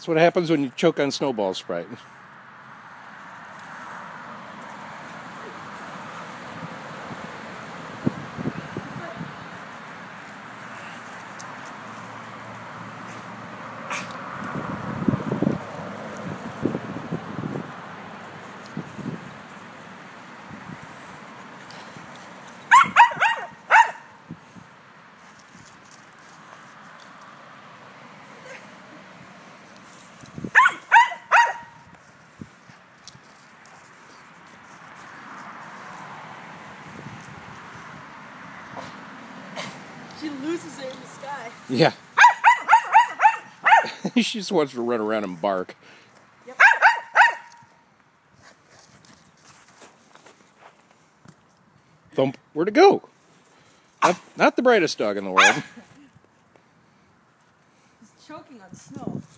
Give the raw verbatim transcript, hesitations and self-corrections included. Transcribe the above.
That's what happens when you choke on Snowball Sprite. She loses it in the sky. Yeah. She just wants to run around and bark. Yep. Thump. Where'd it go? Not, not the brightest dog in the world. He's choking on snow.